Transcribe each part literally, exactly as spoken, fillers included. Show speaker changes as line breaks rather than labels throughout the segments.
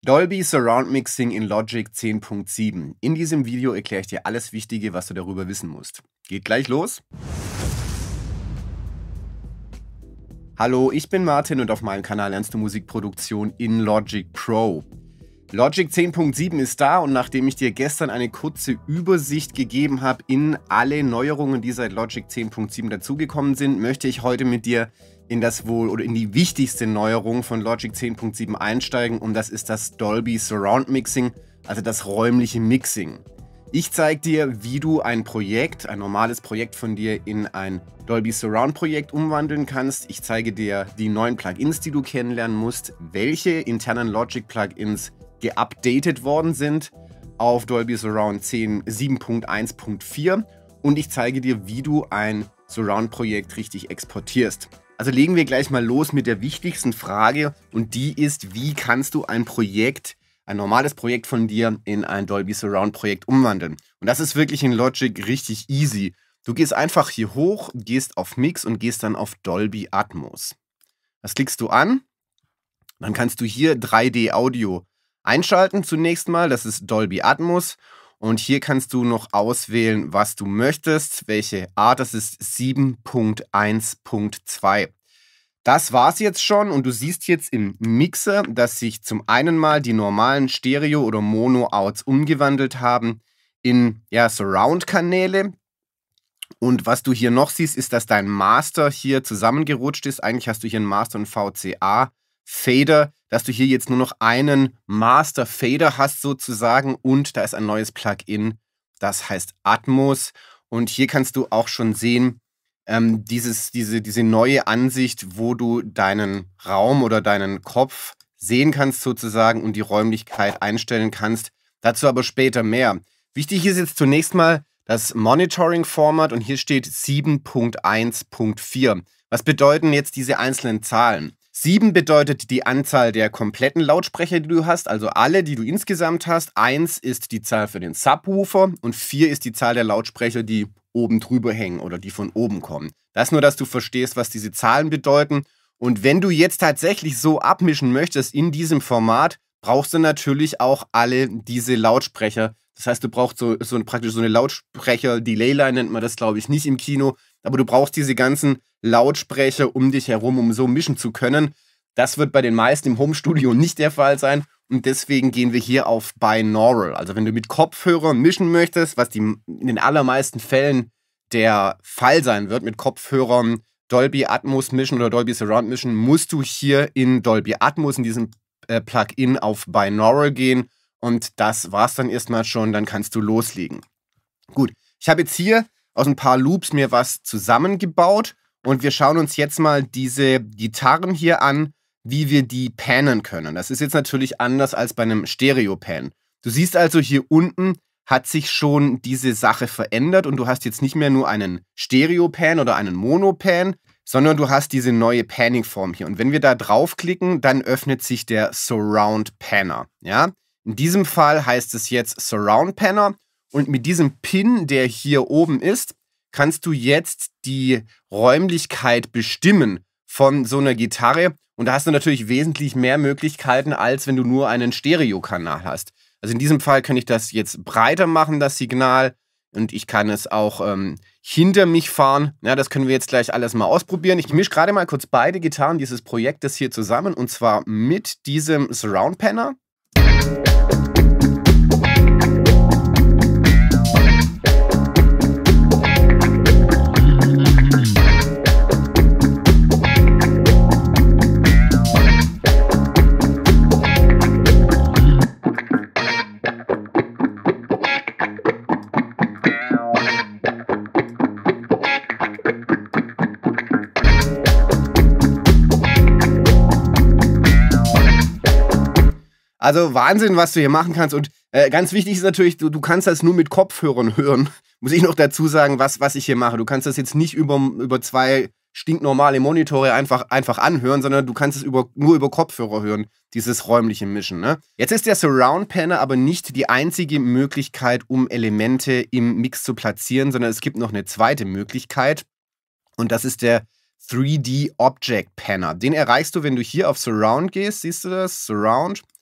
Dolby Surround Mixing in Logic zehn Punkt sieben. In diesem Video erkläre ich dir alles Wichtige, was du darüber wissen musst. Geht gleich los. Hallo, ich bin Martin und auf meinem Kanal lernst du Musikproduktion in Logic Pro. Logic zehn Punkt sieben ist da und nachdem ich dir gestern eine kurze Übersicht gegeben habe in alle Neuerungen, die seit Logic zehn Punkt sieben dazugekommen sind, möchte ich heute mit dir in das wohl oder in die wichtigste Neuerung von Logic zehn Punkt sieben einsteigen und das ist das Dolby Surround Mixing, also das räumliche Mixing. Ich zeige dir, wie du ein Projekt, ein normales Projekt von dir in ein Dolby Surround Projekt umwandeln kannst. Ich zeige dir die neuen Plugins, die du kennenlernen musst, welche internen Logic Plugins geupdatet worden sind auf Dolby Surround sieben Punkt eins Punkt vier und ich zeige dir, wie du ein Surround-Projekt richtig exportierst. Also legen wir gleich mal los mit der wichtigsten Frage und die ist, wie kannst du ein Projekt, ein normales Projekt von dir in ein Dolby Surround Projekt umwandeln? Und das ist wirklich in Logic richtig easy. Du gehst einfach hier hoch, gehst auf Mix und gehst dann auf Dolby Atmos. Das klickst du an, dann kannst du hier drei D Audio einschalten zunächst mal, das ist Dolby Atmos und hier kannst du noch auswählen, was du möchtest, welche Art, das ist sieben Punkt eins Punkt zwei. Das war's jetzt schon und du siehst jetzt im Mixer, dass sich zum einen mal die normalen Stereo- oder Mono-Outs umgewandelt haben in ja, Surround-Kanäle. Und was du hier noch siehst, ist, dass dein Master hier zusammengerutscht ist. Eigentlich hast du hier einen Master und V C A Fader, dass du hier jetzt nur noch einen Master Fader hast sozusagen und da ist ein neues Plugin, das heißt Atmos und hier kannst du auch schon sehen, ähm, dieses, diese, diese neue Ansicht, wo du deinen Raum oder deinen Kopf sehen kannst sozusagen und die Räumlichkeit einstellen kannst. Dazu aber später mehr. Wichtig ist jetzt zunächst mal das Monitoring-Format und hier steht sieben Punkt eins Punkt vier. Was bedeuten jetzt diese einzelnen Zahlen? sieben bedeutet die Anzahl der kompletten Lautsprecher, die du hast, also alle, die du insgesamt hast. eins ist die Zahl für den Subwoofer und vier ist die Zahl der Lautsprecher, die oben drüber hängen oder die von oben kommen. Das nur, dass du verstehst, was diese Zahlen bedeuten. Und wenn du jetzt tatsächlich so abmischen möchtest in diesem Format, brauchst du natürlich auch alle diese Lautsprecher. Das heißt, du brauchst so, so praktisch so eine Lautsprecher-Delay-Line, nennt man das, glaube ich, nicht im Kino. Aber du brauchst diese ganzen Lautsprecher um dich herum, um so mischen zu können. Das wird bei den meisten im Homestudio nicht der Fall sein. Und deswegen gehen wir hier auf Binaural. Also wenn du mit Kopfhörern mischen möchtest, was die in den allermeisten Fällen der Fall sein wird, mit Kopfhörern Dolby Atmos mischen oder Dolby Surround mischen, musst du hier in Dolby Atmos, in diesem äh, Plugin auf Binaural gehen. Und das war's dann erstmal schon, dann kannst du loslegen. Gut, ich habe jetzt hier aus ein paar Loops mir was zusammengebaut und wir schauen uns jetzt mal diese Gitarren hier an, wie wir die pannen können. Das ist jetzt natürlich anders als bei einem Stereo-Pan. Du siehst also, hier unten hat sich schon diese Sache verändert und du hast jetzt nicht mehr nur einen Stereo-Pan oder einen Mono-Pan, sondern du hast diese neue Panning-Form hier. Und wenn wir da draufklicken, dann öffnet sich der Surround Panner. Ja? In diesem Fall heißt es jetzt Surround Panner. Und mit diesem Pin, der hier oben ist, kannst du jetzt die Räumlichkeit bestimmen von so einer Gitarre. Und da hast du natürlich wesentlich mehr Möglichkeiten, als wenn du nur einen Stereokanal hast. Also in diesem Fall kann ich das jetzt breiter machen, das Signal. Und ich kann es auch ähm, hinter mich fahren. Ja, das können wir jetzt gleich alles mal ausprobieren. Ich mische gerade mal kurz beide Gitarren dieses Projektes hier zusammen. Und zwar mit diesem Surround Panner. Also Wahnsinn, was du hier machen kannst. Und äh, ganz wichtig ist natürlich, du, du kannst das nur mit Kopfhörern hören. Muss ich noch dazu sagen, was, was ich hier mache. Du kannst das jetzt nicht über, über zwei stinknormale Monitore einfach, einfach anhören, sondern du kannst es über, nur über Kopfhörer hören, dieses räumliche Mischen. Ne? Jetzt ist der Surround Panner aber nicht die einzige Möglichkeit, um Elemente im Mix zu platzieren, sondern es gibt noch eine zweite Möglichkeit. Und das ist der drei D Object Panner. Den erreichst du, wenn du hier auf Surround gehst. Siehst du das? Surround.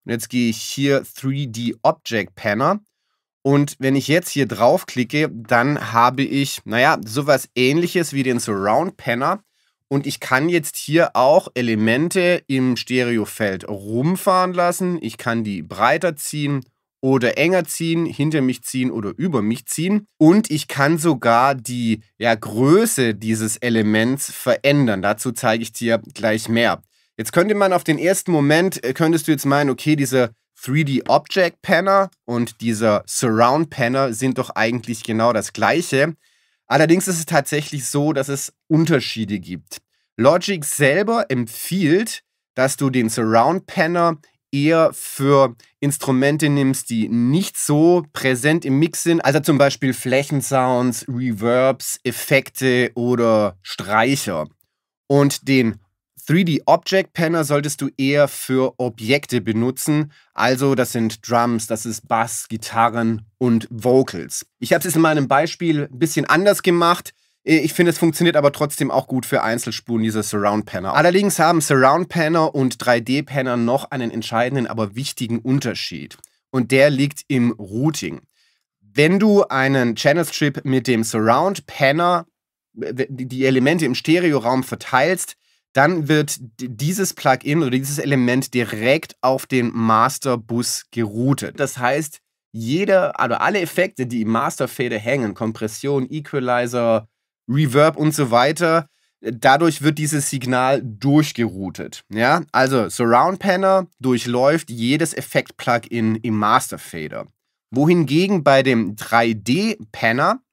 Und jetzt gehe ich hier drei D Object Panner. Und wenn ich jetzt hier draufklicke, dann habe ich, naja, sowas Ähnliches wie den Surround Panner. Und ich kann jetzt hier auch Elemente im Stereofeld rumfahren lassen. Ich kann die breiter ziehen oder enger ziehen, hinter mich ziehen oder über mich ziehen. Und ich kann sogar die ja, Größe dieses Elements verändern. Dazu zeige ich dir gleich mehr. Jetzt könnte man auf den ersten Moment, könntest du jetzt meinen, okay, dieser drei D Object Panner und dieser Surround Panner sind doch eigentlich genau das gleiche. Allerdings ist es tatsächlich so, dass es Unterschiede gibt. Logic selber empfiehlt, dass du den Surround Panner eher für Instrumente nimmst, die nicht so präsent im Mix sind, also zum Beispiel Flächensounds, Reverbs, Effekte oder Streicher. Und den drei D Object Panner solltest du eher für Objekte benutzen, also das sind Drums, das ist Bass, Gitarren und Vocals. Ich habe es jetzt in meinem Beispiel ein bisschen anders gemacht. Ich finde, es funktioniert aber trotzdem auch gut für Einzelspuren, dieser Surround Panner. Allerdings haben Surround Panner und drei D Panner noch einen entscheidenden, aber wichtigen Unterschied. Und der liegt im Routing. Wenn du einen Channel Strip mit dem Surround Panner, die Elemente im Stereoraum verteilst, dann wird dieses Plugin oder dieses Element direkt auf den Masterbus geroutet. Das heißt, jeder, also alle Effekte, die im Masterfader hängen, Kompression, Equalizer, Reverb und so weiter, dadurch wird dieses Signal durchgeroutet. Ja? Also Surround Panner durchläuft jedes Effekt-Plugin im Masterfader. Wohingegen bei dem drei D Panner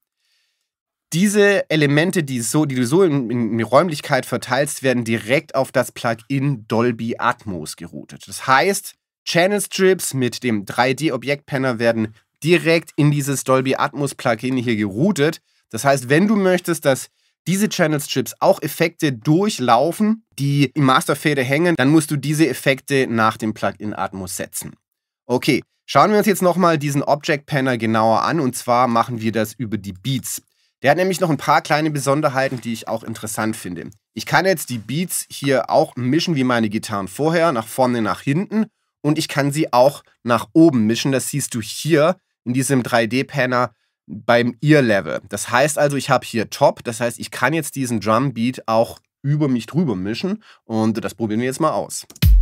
diese Elemente, die, so, die du so in, in die Räumlichkeit verteilst, werden direkt auf das Plugin Dolby Atmos geroutet. Das heißt, Channel Strips mit dem drei D Object Panner werden direkt in dieses Dolby Atmos Plugin hier geroutet. Das heißt, wenn du möchtest, dass diese Channel Strips auch Effekte durchlaufen, die im Masterfader hängen, dann musst du diese Effekte nach dem Plugin Atmos setzen. Okay, schauen wir uns jetzt nochmal diesen Object Panner genauer an, und zwar machen wir das über die Beats. Der hat nämlich noch ein paar kleine Besonderheiten, die ich auch interessant finde. Ich kann jetzt die Beats hier auch mischen wie meine Gitarren vorher, nach vorne, nach hinten, und ich kann sie auch nach oben mischen. Das siehst du hier in diesem drei D Panner beim Ear-Level. Das heißt also, ich habe hier Top, das heißt, ich kann jetzt diesen Drumbeat auch über mich drüber mischen, und das probieren wir jetzt mal aus.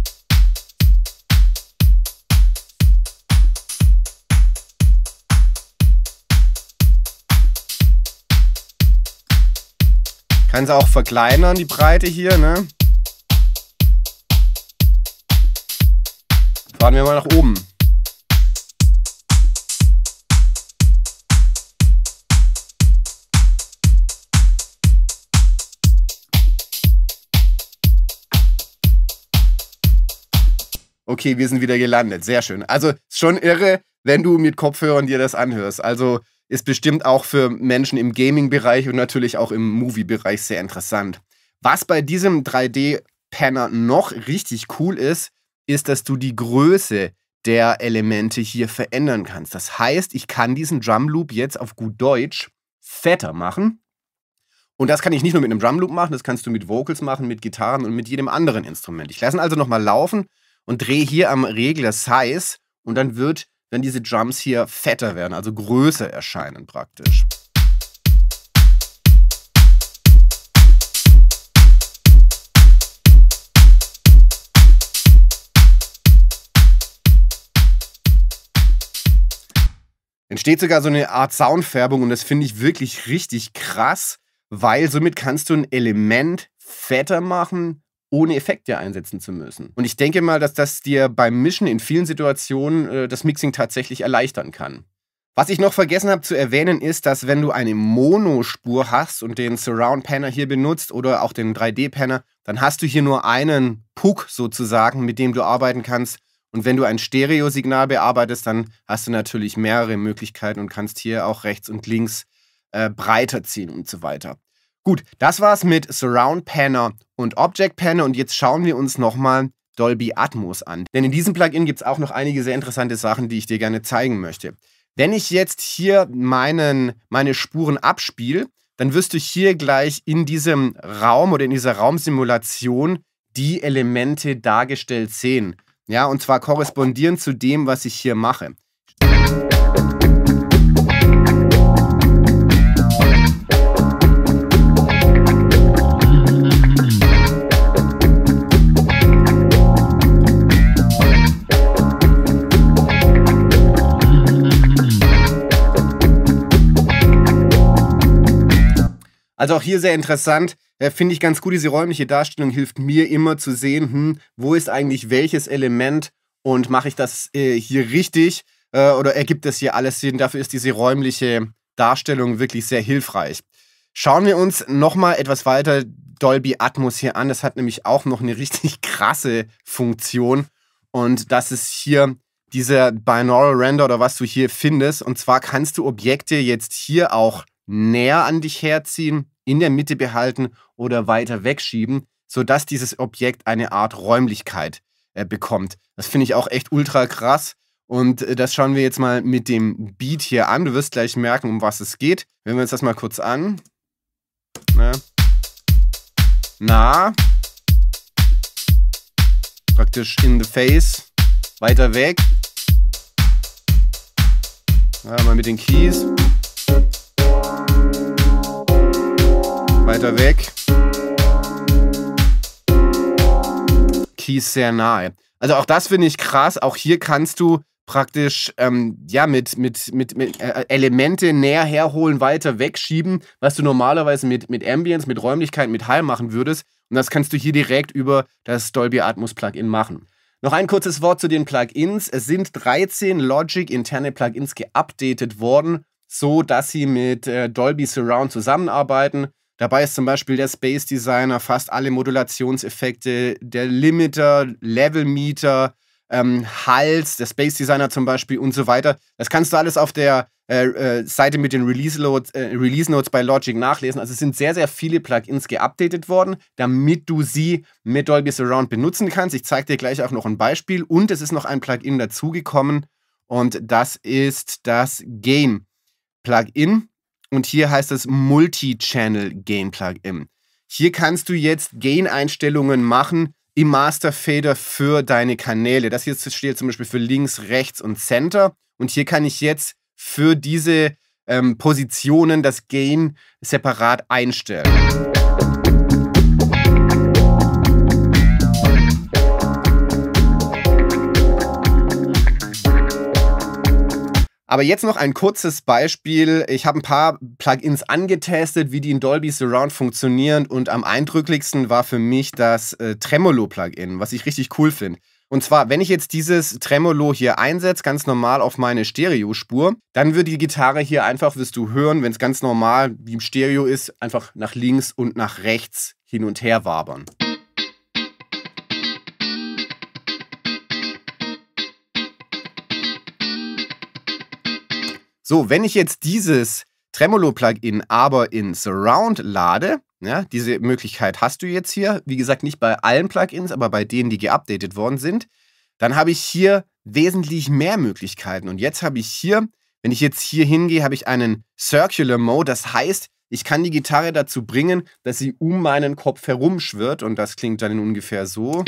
Kann es auch verkleinern, die Breite hier, ne? Fahren wir mal nach oben. Okay, wir sind wieder gelandet. Sehr schön. Also ist schon irre, wenn du mit Kopfhörern dir das anhörst. Also ist bestimmt auch für Menschen im Gaming-Bereich und natürlich auch im Movie-Bereich sehr interessant. Was bei diesem drei D Panner noch richtig cool ist, ist, dass du die Größe der Elemente hier verändern kannst. Das heißt, ich kann diesen Drum Loop jetzt auf gut Deutsch fetter machen. Und das kann ich nicht nur mit einem Drum Loop machen, das kannst du mit Vocals machen, mit Gitarren und mit jedem anderen Instrument. Ich lasse ihn also nochmal laufen und drehe hier am Regler Size, und dann wird, wenn diese Drums hier fetter werden, also größer erscheinen praktisch. Entsteht sogar so eine Art Soundfärbung, und das finde ich wirklich richtig krass, weil somit kannst du ein Element fetter machen, ohne Effekte einsetzen zu müssen. Und ich denke mal, dass das dir beim Mischen in vielen Situationen äh, das Mixing tatsächlich erleichtern kann. Was ich noch vergessen habe zu erwähnen ist, dass wenn du eine Monospur hast und den Surround Panner hier benutzt oder auch den drei D Panner, dann hast du hier nur einen Puck sozusagen, mit dem du arbeiten kannst. Und wenn du ein Stereosignal bearbeitest, dann hast du natürlich mehrere Möglichkeiten und kannst hier auch rechts und links äh, breiter ziehen und so weiter. Gut, das war's mit Surround Panner und Object Panner, und jetzt schauen wir uns nochmal Dolby Atmos an. Denn in diesem Plugin gibt es auch noch einige sehr interessante Sachen, die ich dir gerne zeigen möchte. Wenn ich jetzt hier meinen, meine Spuren abspiele, dann wirst du hier gleich in diesem Raum oder in dieser Raumsimulation die Elemente dargestellt sehen. Ja, und zwar korrespondierend zu dem, was ich hier mache. Also auch hier sehr interessant, äh, finde ich ganz gut, diese räumliche Darstellung hilft mir immer zu sehen, hm, wo ist eigentlich welches Element und mache ich das äh, hier richtig äh, oder ergibt das hier alles Sinn? Dafür ist diese räumliche Darstellung wirklich sehr hilfreich. Schauen wir uns nochmal etwas weiter Dolby Atmos hier an. Das hat nämlich auch noch eine richtig krasse Funktion und das ist hier dieser Binaural Render oder was du hier findest. Und zwar kannst du Objekte jetzt hier auch näher an dich herziehen, in der Mitte behalten oder weiter wegschieben, sodass dieses Objekt eine Art Räumlichkeit äh, bekommt. Das finde ich auch echt ultra krass und äh, das schauen wir jetzt mal mit dem Beat hier an. Du wirst gleich merken, um was es geht. Wenn wir uns das mal kurz an. Na, Na. Praktisch in the face, weiter weg. Ja, mal mit den Keys. Weiter weg. Keys sehr nahe. Also auch das finde ich krass. Auch hier kannst du praktisch ähm, ja, mit, mit, mit, mit äh, Elemente näher herholen, weiter wegschieben, was du normalerweise mit, mit Ambience, mit Räumlichkeit, mit Hall machen würdest. Und das kannst du hier direkt über das Dolby Atmos Plugin machen. Noch ein kurzes Wort zu den Plugins. Es sind dreizehn Logic interne Plugins geupdatet worden, so dass sie mit äh, Dolby Surround zusammenarbeiten. Dabei ist zum Beispiel der Space Designer, fast alle Modulationseffekte, der Limiter, Level Meter, ähm, Hals, der Space Designer zum Beispiel und so weiter. Das kannst du alles auf der äh, äh, Seite mit den Release Notes, äh, Release Notes bei Logic nachlesen. Also es sind sehr, sehr viele Plugins geupdatet worden, damit du sie mit Dolby Surround benutzen kannst. Ich zeige dir gleich auch noch ein Beispiel. Und es ist noch ein Plugin dazugekommen und das ist das Gain Plugin. Und hier heißt es Multi-Channel Gain Plugin. Hier kannst du jetzt Gain-Einstellungen machen im Master Fader für deine Kanäle. Das hier steht zum Beispiel für links, rechts und Center. Und hier kann ich jetzt für diese ähm, Positionen das Gain separat einstellen. Aber jetzt noch ein kurzes Beispiel. Ich habe ein paar Plugins angetestet, wie die in Dolby Surround funktionieren und am eindrücklichsten war für mich das äh, Tremolo-Plugin, was ich richtig cool finde. Und zwar, wenn ich jetzt dieses Tremolo hier einsetze, ganz normal auf meine Stereospur, dann wird die Gitarre hier einfach, wirst du hören, wenn es ganz normal wie im Stereo ist, einfach nach links und nach rechts hin und her wabern. So, wenn ich jetzt dieses Tremolo-Plugin aber in Surround lade, ja, diese Möglichkeit hast du jetzt hier, wie gesagt, nicht bei allen Plugins, aber bei denen, die geupdatet worden sind, dann habe ich hier wesentlich mehr Möglichkeiten. Und jetzt habe ich hier, wenn ich jetzt hier hingehe, habe ich einen Circular Mode, das heißt, ich kann die Gitarre dazu bringen, dass sie um meinen Kopf herumschwirrt und das klingt dann ungefähr so.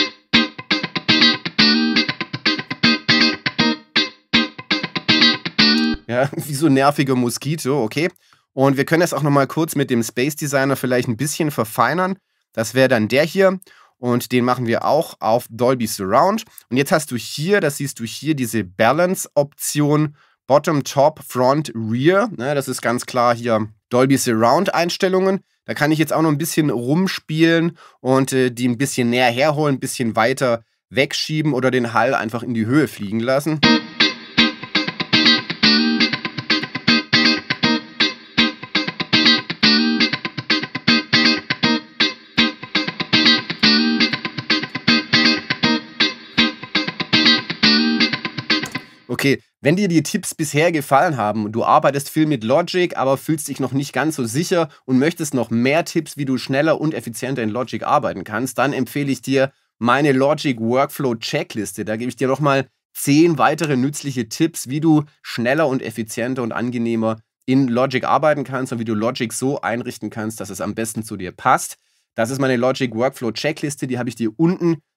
Ja, wie so ein nerviger Moskito, okay. Und wir können das auch nochmal kurz mit dem Space Designer vielleicht ein bisschen verfeinern. Das wäre dann der hier und den machen wir auch auf Dolby Surround. Und jetzt hast du hier, das siehst du hier, diese Balance-Option Bottom, Top, Front, Rear. Ne, das ist ganz klar hier Dolby Surround-Einstellungen. Da kann ich jetzt auch noch ein bisschen rumspielen und äh, die ein bisschen näher herholen, ein bisschen weiter wegschieben oder den Hall einfach in die Höhe fliegen lassen. Okay, wenn dir die Tipps bisher gefallen haben und du arbeitest viel mit Logic, aber fühlst dich noch nicht ganz so sicher und möchtest noch mehr Tipps, wie du schneller und effizienter in Logic arbeiten kannst, dann empfehle ich dir meine Logic Workflow Checkliste. Da gebe ich dir nochmal zehn weitere nützliche Tipps, wie du schneller und effizienter und angenehmer in Logic arbeiten kannst und wie du Logic so einrichten kannst, dass es am besten zu dir passt. Das ist meine Logic Workflow Checkliste, die habe ich dir unten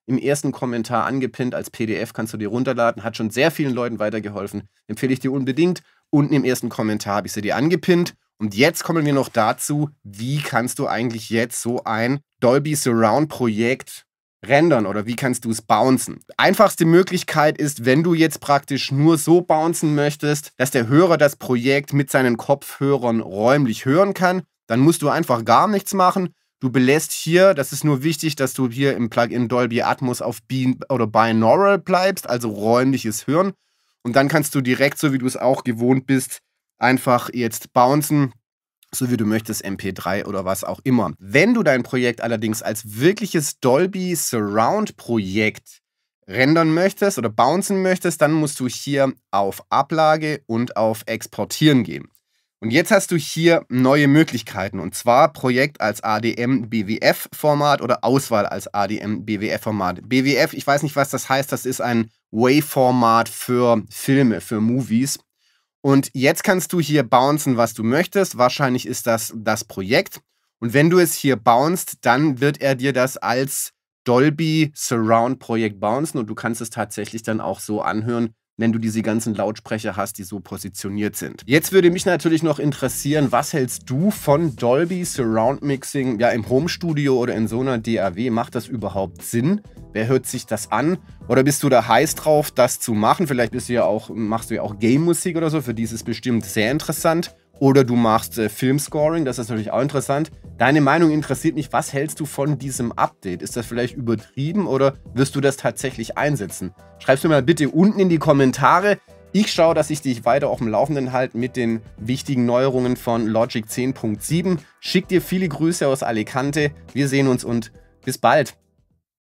im ersten Kommentar angepinnt als P D F, kannst du dir runterladen, hat schon sehr vielen Leuten weitergeholfen, empfehle ich dir unbedingt. Unten im ersten Kommentar habe ich sie dir angepinnt. Und jetzt kommen wir noch dazu, wie kannst du eigentlich jetzt so ein Dolby Surround Projekt rendern oder wie kannst du es bouncen. Einfachste Möglichkeit ist, wenn du jetzt praktisch nur so bouncen möchtest, dass der Hörer das Projekt mit seinen Kopfhörern räumlich hören kann, dann musst du einfach gar nichts machen. Du belässt hier, das ist nur wichtig, dass du hier im Plugin Dolby Atmos auf Bi- oder Binaural bleibst, also räumliches Hören. Und dann kannst du direkt, so wie du es auch gewohnt bist, einfach jetzt bouncen, so wie du möchtest, M P drei oder was auch immer. Wenn du dein Projekt allerdings als wirkliches Dolby Surround Projekt rendern möchtest oder bouncen möchtest, dann musst du hier auf Ablage und auf Exportieren gehen. Und jetzt hast du hier neue Möglichkeiten, und zwar Projekt als A D M-B W F-Format oder Auswahl als A D M-B W F-Format. B W F, ich weiß nicht, was das heißt, das ist ein Wave-Format für Filme, für Movies. Und jetzt kannst du hier bouncen, was du möchtest. Wahrscheinlich ist das das Projekt. Und wenn du es hier bouncest, dann wird er dir das als Dolby Surround Projekt bouncen und du kannst es tatsächlich dann auch so anhören, wenn du diese ganzen Lautsprecher hast, die so positioniert sind. Jetzt würde mich natürlich noch interessieren, was hältst du von Dolby Surround Mixing, ja, im Homestudio oder in so einer D A W? Macht das überhaupt Sinn? Wer hört sich das an? Oder bist du da heiß drauf, das zu machen? Vielleicht bist du ja auch, machst du ja auch Game-Musik oder so, für die ist es bestimmt sehr interessant. Oder du machst äh, Filmscoring, das ist natürlich auch interessant. Deine Meinung interessiert mich, was hältst du von diesem Update? Ist das vielleicht übertrieben oder wirst du das tatsächlich einsetzen? Schreib's mir mal bitte unten in die Kommentare. Ich schaue, dass ich dich weiter auf dem Laufenden halte mit den wichtigen Neuerungen von Logic zehn Punkt sieben. Schick dir viele Grüße aus Alicante. Wir sehen uns und bis bald.